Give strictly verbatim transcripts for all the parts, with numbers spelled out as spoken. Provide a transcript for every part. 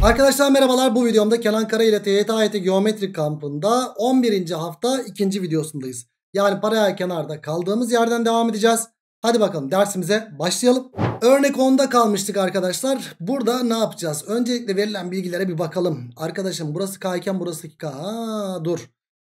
Arkadaşlar merhabalar, bu videomda Kenan Kara ile T Y T A Y T Geometrik Kampı'nda on birinci hafta ikinci videosundayız. Yani paralel kenarda kaldığımız yerden devam edeceğiz. Hadi bakalım dersimize başlayalım. Örnek onda kalmıştık arkadaşlar. Burada ne yapacağız? Öncelikle verilen bilgilere bir bakalım. Arkadaşım burası K iken burası iki K. Aa, dur.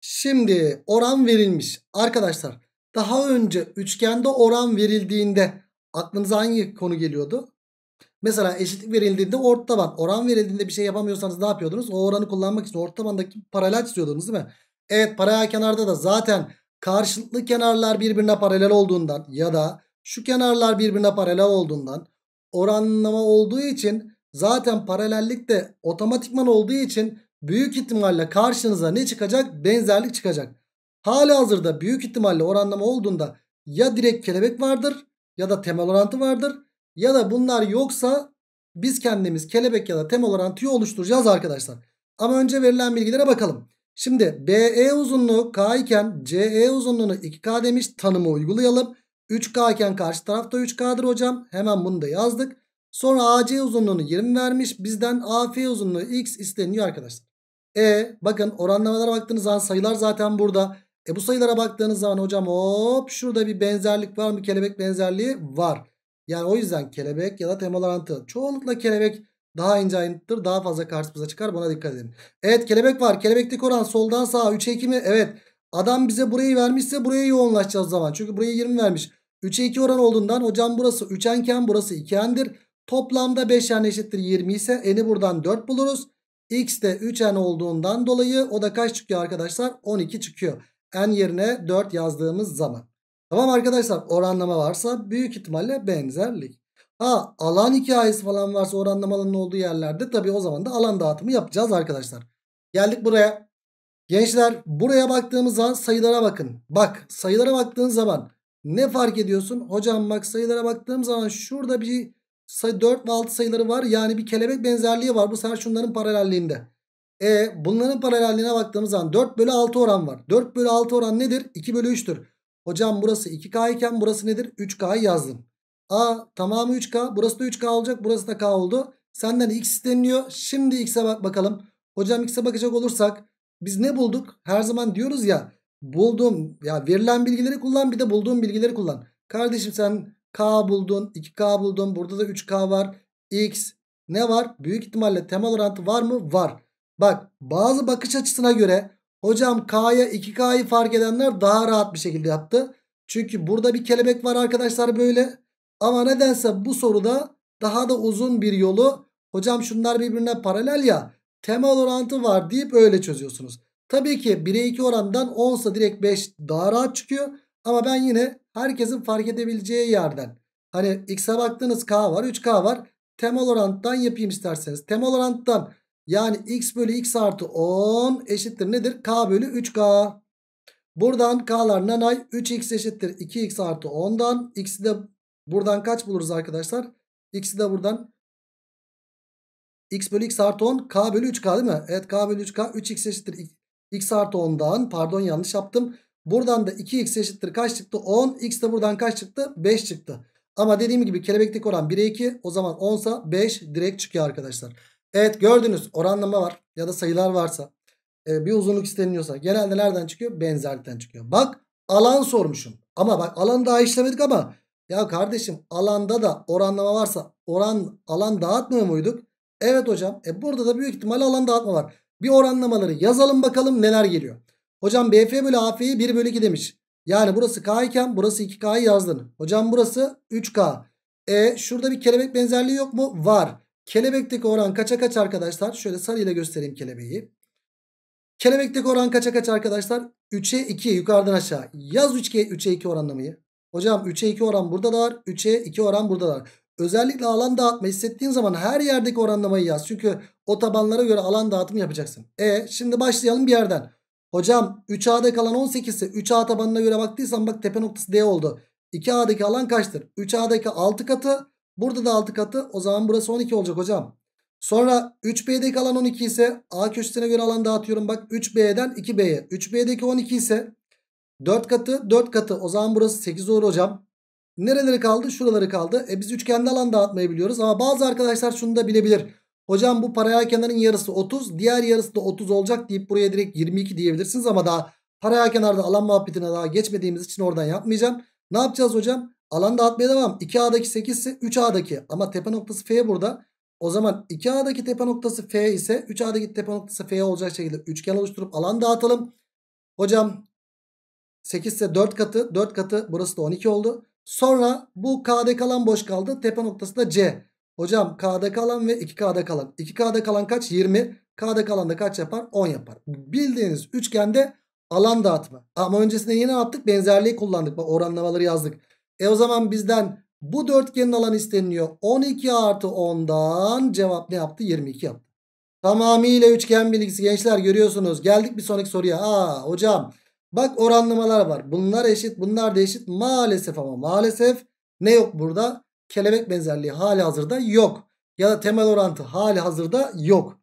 Şimdi oran verilmiş. Arkadaşlar daha önce üçgende oran verildiğinde aklınıza hangi konu geliyordu? Mesela eşitlik verildiğinde orta taban, oran verildiğinde bir şey yapamıyorsanız ne yapıyordunuz? O oranı kullanmak için orta tabandaki paralel çiziyordunuz değil mi? Evet, paralel kenarda da zaten karşılıklı kenarlar birbirine paralel olduğundan ya da şu kenarlar birbirine paralel olduğundan, oranlama olduğu için, zaten paralellik de otomatikman olduğu için büyük ihtimalle karşınıza ne çıkacak? Benzerlik çıkacak. Halihazırda büyük ihtimalle oranlama olduğunda ya direkt kelebek vardır ya da temel orantı vardır. Ya da bunlar yoksa biz kendimiz kelebek ya da temel orantıyı oluşturacağız arkadaşlar. Ama önce verilen bilgilere bakalım. Şimdi B E uzunluğu K iken C E uzunluğunu iki K demiş, tanımı uygulayalım. üç K iken karşı tarafta üç K'dır hocam. Hemen bunu da yazdık. Sonra A C uzunluğunu yirmi vermiş. Bizden A F uzunluğu X isteniyor arkadaşlar. E bakın, oranlamalara baktığınız zaman sayılar zaten burada. E bu sayılara baktığınız zaman hocam hop şurada bir benzerlik var mı? Kelebek benzerliği var. Yani o yüzden kelebek ya da temel orantı. Çoğunlukla kelebek daha ince ayrıntıdır. Daha fazla karşımıza çıkar. Buna dikkat edin. Evet, kelebek var. Kelebekteki oran soldan sağa üçe iki mi? Evet. Adam bize burayı vermişse buraya yoğunlaşacağız o zaman. Çünkü buraya yirmi vermiş. üçe iki oran olduğundan hocam burası üçenken burası ikendir. Toplamda beş n eşittir yirmi ise n'i buradan dört buluruz. X de üç n olduğundan dolayı o da kaç çıkıyor arkadaşlar? on iki çıkıyor. N yerine dört yazdığımız zaman. Tamam arkadaşlar, oranlama varsa büyük ihtimalle benzerlik. Ha, alan hikayesi falan varsa oranlamanın olduğu yerlerde tabii o zaman da alan dağıtımı yapacağız arkadaşlar. Geldik buraya. Gençler, buraya baktığımız zaman sayılara bakın. Bak, sayılara baktığın zaman ne fark ediyorsun? Hocam bak, sayılara baktığım zaman şurada bir sayı dört ve altı sayıları var. Yani bir kelebek benzerliği var. Bu sefer şunların paralelliğinde. E bunların paralelliğine baktığımız zaman dört bölü altı oran var. dört bölü altı oran nedir? iki bölü üç'tür. Hocam burası iki K iken burası nedir? üç K'yı yazdım. A tamamı üç K. Burası da üç K olacak. Burası da K oldu. Senden X isteniyor. Şimdi X'e bak bakalım. Hocam X'e bakacak olursak biz ne bulduk? Her zaman diyoruz ya, bulduğum ya verilen bilgileri kullan, bir de bulduğum bilgileri kullan. Kardeşim sen K buldun, iki K buldun. Burada da üç K var. X ne var? Büyük ihtimalle temel orantı var mı? Var. Bak, bazı bakış açısına göre hocam K'ya iki K'yı fark edenler daha rahat bir şekilde yaptı. Çünkü burada bir kelebek var arkadaşlar böyle. Ama nedense bu soruda daha da uzun bir yolu, hocam şunlar birbirine paralel ya, temel orantı var deyip öyle çözüyorsunuz. Tabii ki bire iki orandan onsa direkt beş daha rahat çıkıyor. Ama ben yine herkesin fark edebileceği yerden, hani X'e baktığınız K var, üç K var. Temel oranttan yapayım isterseniz. Temel oranttan yani X bölü X artı on eşittir nedir? K bölü üç K. Buradan K'lar nanay, üç X eşittir iki X artı on'dan. X'i de buradan kaç buluruz arkadaşlar? X'i de buradan X bölü X artı on, K bölü üç K değil mi? Evet, K bölü üç K. üç X eşittir X artı on'dan. Pardon, yanlış yaptım. Buradan da iki X eşittir kaç çıktı? on. X de buradan kaç çıktı? beş çıktı. Ama dediğim gibi kelebekteki oran bire iki. O zaman onsa beş direkt çıkıyor arkadaşlar. Evet, gördünüz, oranlama var ya da sayılar varsa, e, bir uzunluk isteniliyorsa genelde nereden çıkıyor? Benzerlikten çıkıyor. Bak, alan sormuşum. Ama bak, alanı daha işlemedik ama ya kardeşim, alanda da oranlama varsa oran alan dağıtmıyor muyduk? Evet hocam. E burada da büyük ihtimalle alan dağıtma var. Bir oranlamaları yazalım bakalım neler geliyor. Hocam B F bölü A F'yi bir bölü iki demiş. Yani burası K iken burası iki K'yı yazdın. Hocam burası üç K. E şurada bir kelebek benzerliği yok mu? Var. Kelebekteki oran kaça kaç arkadaşlar? Şöyle sarıyla göstereyim kelebeği. Kelebekteki oran kaça kaç arkadaşlar? üçe iki, yukarıdan aşağı. Yaz üçe iki oranlamayı. Hocam üçe iki oran burada da var. üçe iki oran burada da var. Özellikle alan dağıtma hissettiğin zaman her yerdeki oranlamayı yaz. Çünkü o tabanlara göre alan dağıtımı yapacaksın. E şimdi başlayalım bir yerden. Hocam üç A'da kalan on sekiz ise üç A tabanına göre baktıysan bak, tepe noktası D oldu. iki A'daki alan kaçtır? üç A'daki altı katı. Burada da altı katı. O zaman burası on iki olacak hocam. Sonra üç B'deki alan on iki ise A köşesine göre alan dağıtıyorum. Bak, üç B'den iki B'ye. üç B'deki on iki ise dört katı dört katı. O zaman burası sekiz olur hocam. Nereleri kaldı? Şuraları kaldı. E biz üçgende alan dağıtmayı biliyoruz. Ama bazı arkadaşlar şunu da bilebilir. Hocam bu paralel kenarın yarısı otuz. Diğer yarısı da otuz olacak deyip buraya direkt yirmi iki diyebilirsiniz. Ama daha paralel kenarda alan muhabbetine daha geçmediğimiz için oradan yapmayacağım. Ne yapacağız hocam? Alan dağıtmaya devam. iki A'daki sekiz ise üç A'daki. Ama tepe noktası F burada. O zaman iki A'daki tepe noktası F ise üç A'daki tepe noktası F olacak şekilde üçgen oluşturup alan dağıtalım. Hocam sekiz ise dört katı. dört katı burası da on iki oldu. Sonra bu K'daki alan boş kaldı. Tepe noktası da C. Hocam K'daki alan ve iki K'daki alan. iki K'daki alan kaç? yirmi. K'daki alan da kaç yapar? on yapar. Bildiğiniz üçgende alan dağıtma. Ama öncesinde yine ne yaptık? Benzerliği kullandık. Bak oranlamaları yazdık. E o zaman bizden bu dörtgenin alanı isteniliyor. on iki artı ondan cevap ne yaptı? yirmi iki yaptı. Tamamıyla üçgen bilgisi gençler, görüyorsunuz. Geldik bir sonraki soruya. Aa hocam bak oranlamalar var. Bunlar eşit, bunlar da eşit. Maalesef ama maalesef ne yok burada? Kelebek benzerliği hali hazırda yok. Ya da temel orantı hali hazırda yok.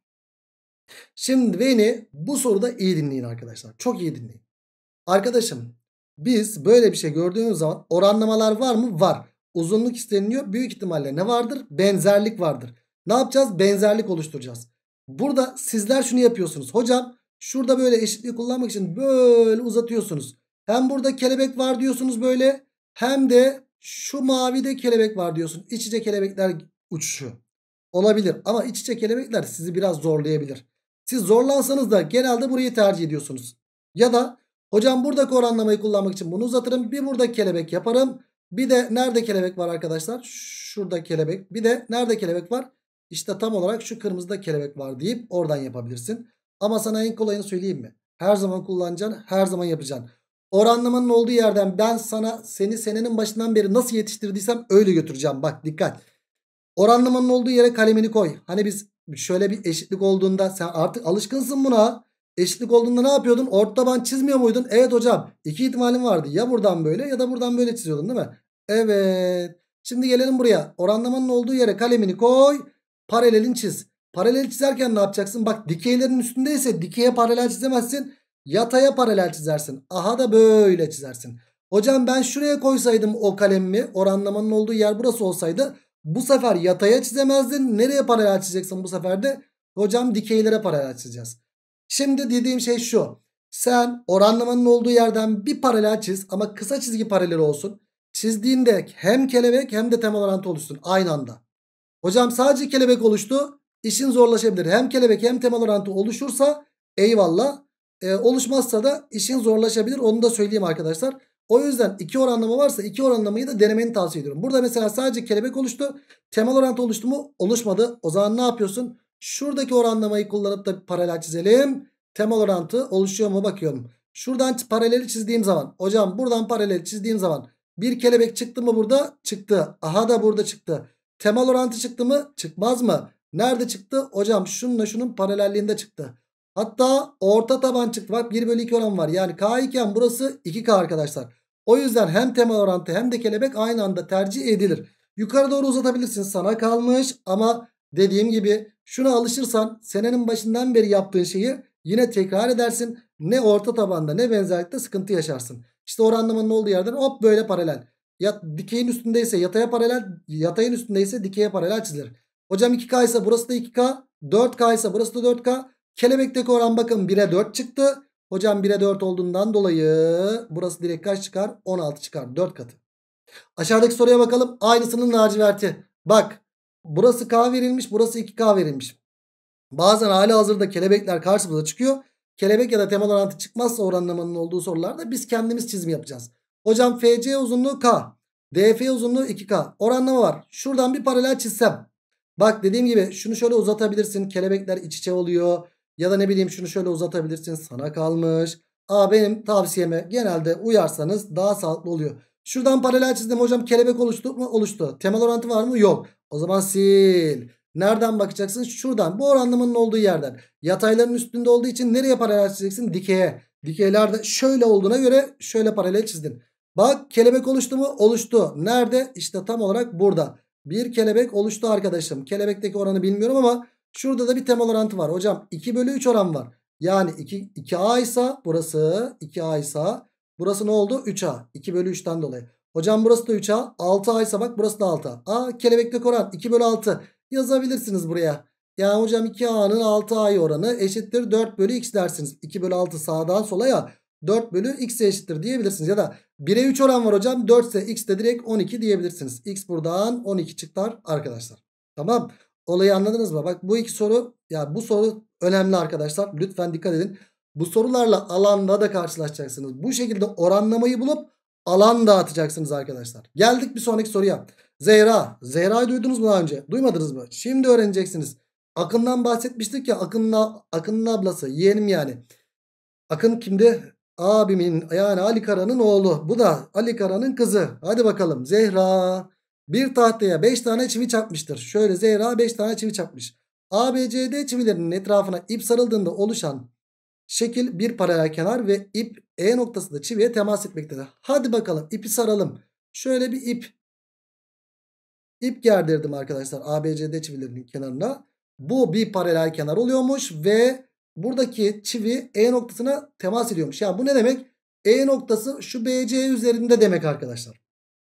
Şimdi beni bu soruda iyi dinleyin arkadaşlar. Çok iyi dinleyin. Arkadaşım biz böyle bir şey gördüğümüz zaman oranlamalar var mı? Var. Uzunluk isteniliyor. Büyük ihtimalle ne vardır? Benzerlik vardır. Ne yapacağız? Benzerlik oluşturacağız. Burada sizler şunu yapıyorsunuz. Hocam şurada böyle eşitliği kullanmak için böyle uzatıyorsunuz. Hem burada kelebek var diyorsunuz böyle. Hem de şu mavide kelebek var diyorsun. İç içe kelebekler uçuşuyor. Olabilir ama iç içe kelebekler sizi biraz zorlayabilir. Siz zorlansanız da genelde burayı tercih ediyorsunuz. Ya da hocam buradaki oranlamayı kullanmak için bunu uzatırım. Bir burada kelebek yaparım. Bir de nerede kelebek var arkadaşlar? Şurada kelebek. Bir de nerede kelebek var? İşte tam olarak şu kırmızıda kelebek var deyip oradan yapabilirsin. Ama sana en kolayını söyleyeyim mi? Her zaman kullanacaksın, her zaman yapacaksın. Oranlamanın olduğu yerden ben sana seni senenin başından beri nasıl yetiştirdiysem öyle götüreceğim. Bak dikkat. Oranlamanın olduğu yere kalemini koy. Hani biz şöyle bir eşitlik olduğunda sen artık alışkınsın buna. Eşitlik olduğunda ne yapıyordun? Ortaban çizmiyor muydun? Evet hocam. İki ihtimalin vardı. Ya buradan böyle ya da buradan böyle çiziyordun değil mi? Evet. Şimdi gelelim buraya. Oranlamanın olduğu yere kalemini koy. Paralelin çiz. Paralel çizerken ne yapacaksın? Bak dikeylerin üstündeyse dikeye paralel çizemezsin. Yataya paralel çizersin. Aha da böyle çizersin. Hocam ben şuraya koysaydım o kalemimi, oranlamanın olduğu yer burası olsaydı, bu sefer yataya çizemezdin. Nereye paralel çizeceksin bu sefer de? Hocam dikeylere paralel çizeceğiz. Şimdi dediğim şey şu. Sen oranlamanın olduğu yerden bir paralel çiz ama kısa çizgi paralel olsun. Çizdiğinde hem kelebek hem de temel orantı oluşsun aynı anda. Hocam sadece kelebek oluştu. İşin zorlaşabilir. Hem kelebek hem temel orantı oluşursa eyvallah. Ee, oluşmazsa da işin zorlaşabilir. Onu da söyleyeyim arkadaşlar. O yüzden iki oranlama varsa iki oranlamayı da denemeni tavsiye ediyorum. Burada mesela sadece kelebek oluştu. Temel orantı oluştu mu? Oluşmadı. O zaman ne yapıyorsun? Şuradaki oranlamayı kullanıp da paralel çizelim. Temel orantı oluşuyor mu bakıyorum. Şuradan paraleli çizdiğim zaman. Hocam buradan paralel çizdiğim zaman. Bir kelebek çıktı mı burada? Çıktı. Aha da burada çıktı. Temel orantı çıktı mı? Çıkmaz mı? Nerede çıktı? Hocam şununla şunun paralelliğinde çıktı. Hatta orta taban çıktı. Bak bir bölü iki oran var. Yani K iken burası iki K arkadaşlar. O yüzden hem temel orantı hem de kelebek aynı anda tercih edilir. Yukarı doğru uzatabilirsin, sana kalmış. Ama dediğim gibi şuna alışırsan senenin başından beri yaptığın şeyi yine tekrar edersin. Ne orta tabanda ne benzerlikte sıkıntı yaşarsın. İşte oranlamanın olduğu yerden hop böyle paralel. Ya, dikeyin üstündeyse yataya paralel, yatayın üstündeyse dikeye paralel çizilir. Hocam iki K ise burası da iki K. dört K ise burası da dört K. Kelebekteki oran bakın bire dört çıktı. Hocam bire dört olduğundan dolayı burası direkt kaç çıkar? on altı çıkar. dört katı. Aşağıdaki soruya bakalım. Aynısının laciverti. Bak burası K verilmiş, burası iki K verilmiş. Bazen hali hazırda kelebekler karşımıza çıkıyor. Kelebek ya da temel orantı çıkmazsa oranlamanın olduğu sorularda biz kendimiz çizim yapacağız. Hocam F C uzunluğu K. D F uzunluğu iki K. Oranlama var. Şuradan bir paralel çizsem. Bak dediğim gibi şunu şöyle uzatabilirsin. Kelebekler iç içe oluyor. Ya da ne bileyim şunu şöyle uzatabilirsin. Sana kalmış. Aa, benim tavsiyeme genelde uyarsanız daha sağlıklı oluyor. Şuradan paralel çizdim hocam, kelebek oluştu mu? Oluştu. Temel orantı var mı? Yok. O zaman sil. Nereden bakacaksın? Şuradan. Bu oranlamanın olduğu yerden. Yatayların üstünde olduğu için nereye paralel çizeceksin? Dikeye. Dikeyler de şöyle olduğuna göre şöyle paralel çizdin. Bak kelebek oluştu mu? Oluştu. Nerede? İşte tam olarak burada. Bir kelebek oluştu arkadaşım. Kelebekteki oranı bilmiyorum ama şurada da bir temel orantı var. Hocam iki bölü üç oran var. Yani iki, iki A ise burası iki A ise burası ne oldu? üç A. iki bölü üçten dolayı. Hocam burası da üç A. altı A ise bak burası da altı A. Aa, kelebekteki oran iki bölü altı. Yazabilirsiniz buraya. Yani hocam iki A'nın altı A'ya oranı eşittir dört bölü x dersiniz. iki bölü altı sağdan sola ya. dört bölü x'e eşittir diyebilirsiniz. Ya da bire üç oran var hocam. dört ise x de direkt on iki diyebilirsiniz. X buradan on iki çıkar arkadaşlar. Tamam. Olayı anladınız mı? Bak bu iki soru, ya bu soru önemli arkadaşlar. Lütfen dikkat edin. Bu sorularla alanda da karşılaşacaksınız. Bu şekilde oranlamayı bulup alan dağıtacaksınız arkadaşlar. Geldik bir sonraki soruya. Zehra. Zehra'yı duydunuz mu daha önce? Duymadınız mı? Şimdi öğreneceksiniz. Akın'dan bahsetmiştik ya. Akın'ın Akın'ın ablası. Yeğenim yani. Akın kimdi? Abimin, yani Ali Kara'nın oğlu. Bu da Ali Kara'nın kızı. Hadi bakalım. Zehra bir tahtaya beş tane çivi çakmıştır. Şöyle Zehra beş tane çivi çakmış. A, B, C, D çivilerinin etrafına ip sarıldığında oluşan şekil bir paralel kenar ve ip E noktasında çiviye temas etmektedir. Hadi bakalım ipi saralım. Şöyle bir ip ip gerdirdim arkadaşlar A, B, C, D çivilerinin kenarına. Bu bir paralel kenar oluyormuş ve buradaki çivi E noktasına temas ediyormuş. Yani bu ne demek? E noktası şu B C üzerinde demek arkadaşlar.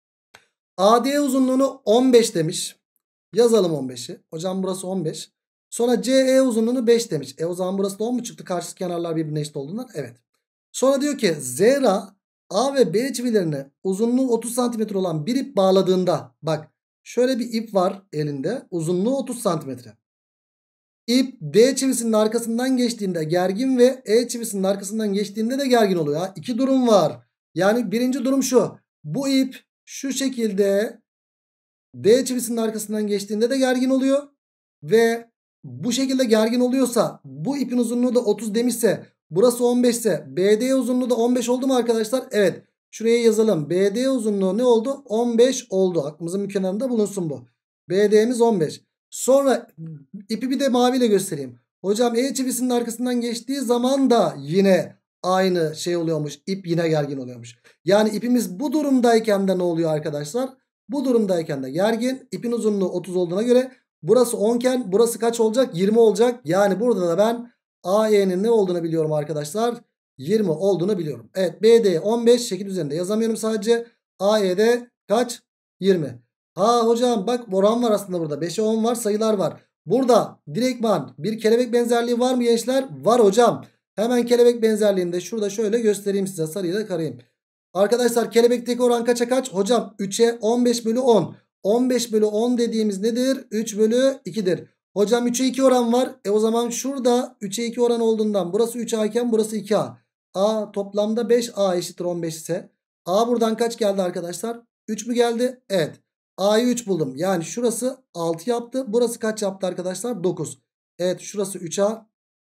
A D uzunluğunu on beş demiş. Yazalım on beşi. Hocam burası on beş. Sonra C E uzunluğunu beş demiş. E o zaman burası da on mu çıktı? Karşı kenarlar birbirine eşit olduğundan. Evet. Sonra diyor ki Zehra A ve B çivilerine uzunluğu otuz santimetre olan bir ip bağladığında, bak şöyle bir ip var elinde, uzunluğu otuz santimetre. İp D çivisinin arkasından geçtiğinde gergin ve E çivisinin arkasından geçtiğinde de gergin oluyor. Ha, İki durum var. Yani birinci durum şu. Bu ip şu şekilde D çivisinin arkasından geçtiğinde de gergin oluyor. Ve bu şekilde gergin oluyorsa, bu ipin uzunluğu da otuz demişse, burası on beş ise B D uzunluğu da on beş oldu mu arkadaşlar? Evet. Şuraya yazalım. B D uzunluğu ne oldu? on beş oldu. Aklımızın bir kenarında bulunsun bu. B D'miz on beş. Sonra ipi bir de maviyle göstereyim. Hocam E çivisinin arkasından geçtiği zaman da yine aynı şey oluyormuş. İp yine gergin oluyormuş. Yani ipimiz bu durumdayken de ne oluyor arkadaşlar? Bu durumdayken de gergin. İpin uzunluğu otuz olduğuna göre burası on iken burası kaç olacak? yirmi olacak. Yani burada da ben A E'nin ne olduğunu biliyorum arkadaşlar. yirmi olduğunu biliyorum. Evet, B D on beş, şekil üzerinde yazamıyorum sadece. A E'de kaç? yirmi. Ha hocam bak oran var aslında burada. beşe on var, sayılar var. Burada direktman bir kelebek benzerliği var mı gençler? Var hocam. Hemen kelebek benzerliğini de şurada şöyle göstereyim size. Sarıyla karayım. Arkadaşlar kelebekteki oran kaça kaç? Hocam üçe on beş bölü on. on beş bölü on dediğimiz nedir? üç bölü ikidir. Hocam üçe iki oran var. E o zaman şurada üçe iki oran olduğundan burası üç A iken burası iki A. A toplamda beş A eşittir on beş ise. A buradan kaç geldi arkadaşlar? üç mü geldi? Evet. A'yı üç buldum. Yani şurası altı yaptı. Burası kaç yaptı arkadaşlar? dokuz. Evet, şurası üç A.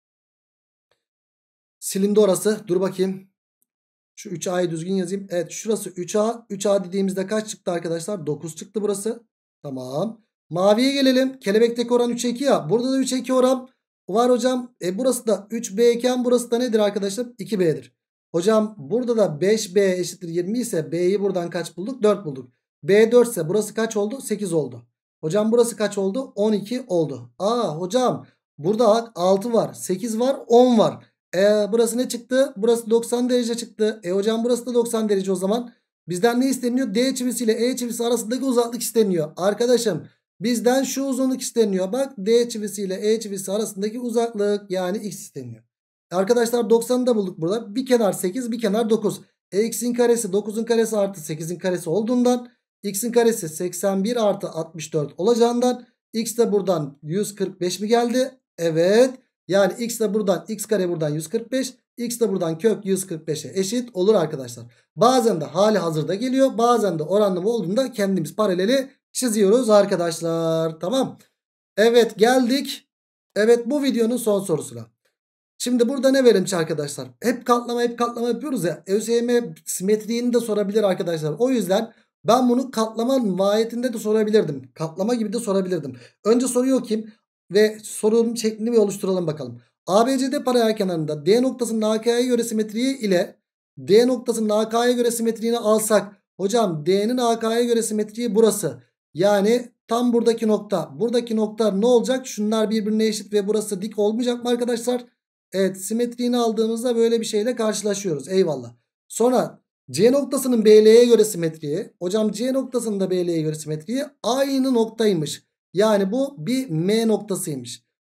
Silindi orası. Dur bakayım. Şu üç A'yı düzgün yazayım. Evet, şurası üç A. üç A dediğimizde kaç çıktı arkadaşlar? dokuz çıktı burası. Tamam. Maviye gelelim. Kelebekteki oran üçe iki ya. Burada da üçe iki oran var hocam. E burası da üç B iken burası da nedir arkadaşlar? iki B'dir. Hocam burada da beş B eşittir yirmi ise B'yi buradan kaç bulduk? dört bulduk. B dört ise burası kaç oldu? sekiz oldu. Hocam burası kaç oldu? on iki oldu. Aa hocam burada altı var, sekiz var, on var. E, burası ne çıktı? Burası doksan derece çıktı. E hocam burası da doksan derece o zaman. Bizden ne isteniyor? D çivisi ile E çivisi arasındaki uzaklık isteniyor. Arkadaşım bizden şu uzunluk isteniyor. Bak D çivisi ile E çivisi arasındaki uzaklık, yani x isteniyor. Arkadaşlar doksanı da bulduk burada. Bir kenar sekiz, bir kenar dokuz. E x'in karesi dokuzun karesi artı sekizin karesi olduğundan x'in karesi seksen bir artı altmış dört olacağından x de buradan yüz kırk beş mi geldi? Evet. Yani x de buradan, x kare buradan yüz kırk beş. X de buradan kök yüz kırk beşe eşit olur arkadaşlar. Bazen de hali hazırda geliyor. Bazen de oranlama olduğunda kendimiz paraleli çiziyoruz arkadaşlar. Tamam. Evet, geldik. Evet, bu videonun son sorusuna. Şimdi burada ne verilmiş arkadaşlar? Hep katlama hep katlama yapıyoruz ya. ÖSYM simetriğini de sorabilir arkadaşlar. O yüzden ben bunu katlama mahiyetinde de sorabilirdim. Katlama gibi de sorabilirdim. Önce soruyu okuyayım ve sorunun şeklini bir oluşturalım bakalım. A B C D paralel kenarında D noktasının A K'ya göre simetriği ile D noktasının A K'ya göre simetriğini alsak. Hocam D'nin A K'ya göre simetriği burası. Yani tam buradaki nokta. Buradaki nokta ne olacak? Şunlar birbirine eşit ve burası dik olmayacak mı arkadaşlar? Evet, simetriğini aldığımızda böyle bir şeyle karşılaşıyoruz. Eyvallah. Sonra C noktasının B L'ye göre simetriği. Hocam C noktasının da B L'ye göre simetriği aynı noktaymış. Yani bu bir M noktasıymış.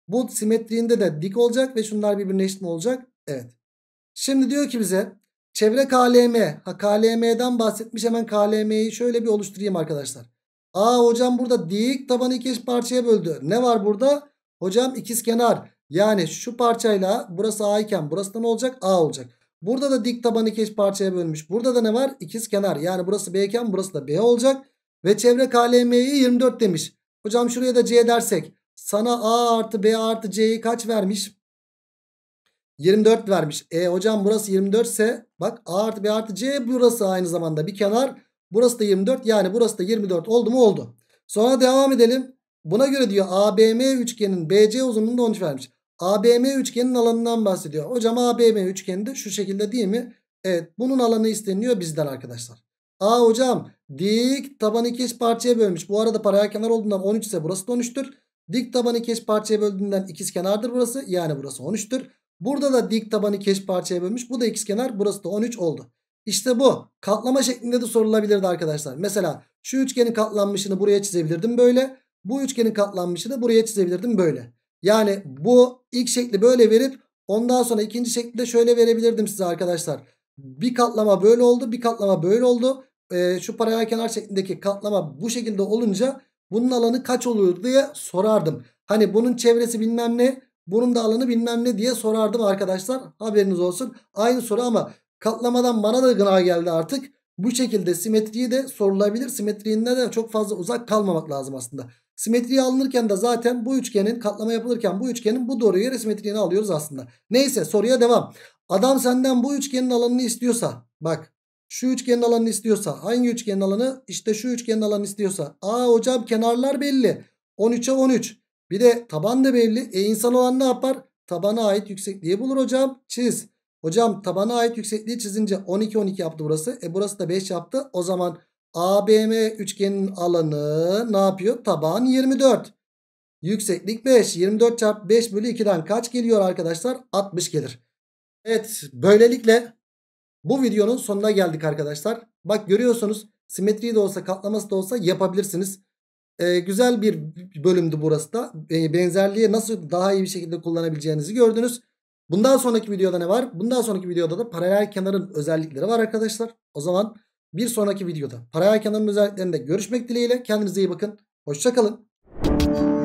Bu simetriğinde de dik olacak ve şunlar birbirine eşit mi olacak? Evet. Şimdi diyor ki bize çevre K L M. Ha, K L M'den bahsetmiş. Hemen K L M'yi şöyle bir oluşturayım arkadaşlar. Aa hocam burada dik tabanı iki eş parçaya böldü. Ne var burada? Hocam ikizkenar. Yani şu parçayla burası A iken burası da ne olacak? A olacak. Burada da dik tabanı iki eş parçaya bölmüş. Burada da ne var? İkizkenar. Yani burası B iken burası da B olacak. Ve çevre K L M'yi yirmi dört demiş. Hocam şuraya da C dersek. Sana A artı B artı C'yi kaç vermiş? yirmi dört vermiş. E hocam burası yirmi dört ise bak A artı B artı C burası aynı zamanda bir kenar. Burası da yirmi dört, yani burası da yirmi dört oldu mu? Oldu. Sonra devam edelim. Buna göre diyor A B M üçgenin B C uzunluğunu da on üç vermiş. A B M üçgenin alanından bahsediyor. Hocam A B M üçgeni de şu şekilde değil mi? Evet, bunun alanı isteniyor bizden arkadaşlar. A hocam dik tabanı iki eş parçaya bölmüş. Bu arada paralel kenar olduğundan on üç ise burası da on üçtür. Dik tabanı iki eş parçaya böldüğünden ikizkenardır burası. Yani burası on üçtür. Burada da dik tabanı iki eş parçaya bölmüş. Bu da ikizkenar. Burası da on üç oldu. İşte bu. Katlama şeklinde de sorulabilirdi arkadaşlar. Mesela şu üçgenin katlanmışını buraya çizebilirdim böyle. Bu üçgenin katlanmışını buraya çizebilirdim böyle. Yani bu ilk şekli böyle verip ondan sonra ikinci şekli de şöyle verebilirdim size arkadaşlar. Bir katlama böyle oldu. Bir katlama böyle oldu. Ee, şu paralel kenar şeklindeki katlama bu şekilde olunca bunun alanı kaç olur diye sorardım. Hani bunun çevresi bilmem ne, bunun da alanı bilmem ne diye sorardım arkadaşlar. Haberiniz olsun. Aynı soru ama katlamadan bana da gına geldi artık. Bu şekilde simetriyi de sorulabilir. Simetriğinden de çok fazla uzak kalmamak lazım aslında. Simetriyi alınırken de zaten bu üçgenin, katlama yapılırken bu üçgenin bu doğru yere simetriğini alıyoruz aslında. Neyse, soruya devam. Adam senden bu üçgenin alanını istiyorsa, bak şu üçgenin alanını istiyorsa, hangi üçgenin alanı? İşte şu üçgenin alanını istiyorsa. Aa hocam kenarlar belli. on üçe on üç. Bir de taban da belli. E insan olan ne yapar? Tabana ait yüksekliği bulur hocam. Çiz. Hocam tabana ait yüksekliği çizince on iki on iki yaptı burası. E burası da beş yaptı. O zaman A B M üçgenin alanı ne yapıyor? Taban yirmi dört. Yükseklik beş. yirmi dört çarpı beş bölü ikiden kaç geliyor arkadaşlar? altmış gelir. Evet, böylelikle bu videonun sonuna geldik arkadaşlar. Bak görüyorsunuz, simetri de olsa katlaması da olsa yapabilirsiniz. Ee, güzel bir bölümdü burası da. Ee, benzerliği nasıl daha iyi bir şekilde kullanabileceğinizi gördünüz. Bundan sonraki videoda ne var? Bundan sonraki videoda da paralel kenarın özellikleri var arkadaşlar. O zaman bir sonraki videoda paralel kenarın özelliklerinde görüşmek dileğiyle. Kendinize iyi bakın. Hoşça kalın.